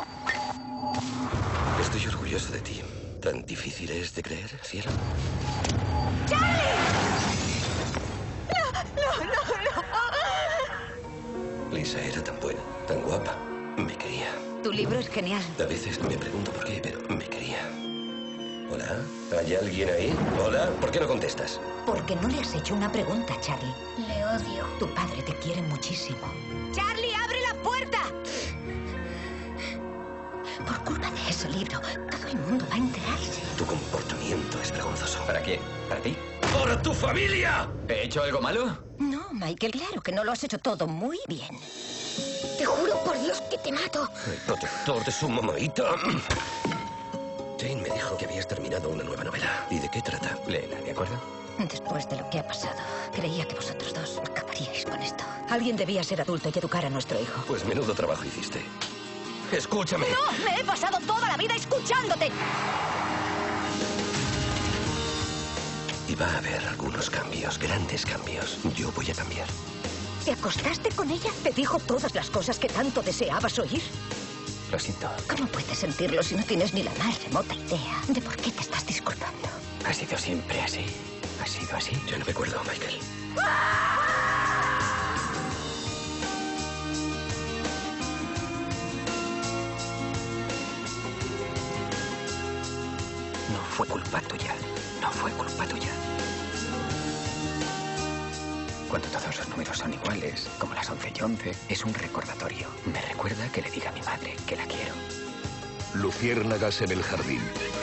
Estoy orgulloso de ti. ¿Tan difícil es de creer, cielo? ¡Charlie! No. Lisa era tan buena, tan guapa. Me quería. Tu libro es genial. A veces me pregunto por qué, pero me quería. ¿Hola? ¿Hay alguien ahí? ¿Hola? ¿Por qué no contestas? Porque no le has hecho una pregunta, Charlie. Le odio. Tu padre te quiere muchísimo. ¡Charlie, abre la puerta! Por culpa de ese libro, todo el mundo va a enterarse. Tu comportamiento es vergonzoso. ¿Para quién? ¿Para ti? ¡Para tu familia! ¿He hecho algo malo? No, Michael, claro que no lo has hecho todo muy bien. Te juro por Dios que te mato. El protector de su mamaita. Jane me dijo que habías terminado una nueva novela. ¿Y de qué trata? Léela, ¿de acuerdo? Después de lo que ha pasado, creía que vosotros dos acabaríais con esto. Alguien debía ser adulto y educar a nuestro hijo. Pues menudo trabajo hiciste. ¡Escúchame! ¡No! ¡Me he pasado toda la vida escuchándote! Y va a haber algunos cambios, grandes cambios. Yo voy a cambiar. ¿Te acostaste con ella? ¿Te dijo todas las cosas que tanto deseabas oír? Lo siento. ¿Cómo puedes sentirlo si no tienes ni la más remota idea de por qué te estás disculpando? Ha sido siempre así. Ha sido así. Yo no me acuerdo, Michael. No fue culpa tuya. No fue culpa tuya. Cuando todos los números son iguales, como las 11 y 11, es un recordatorio. Me recuerda que le diga a mi madre que la quiero. Luciérnagas en el jardín.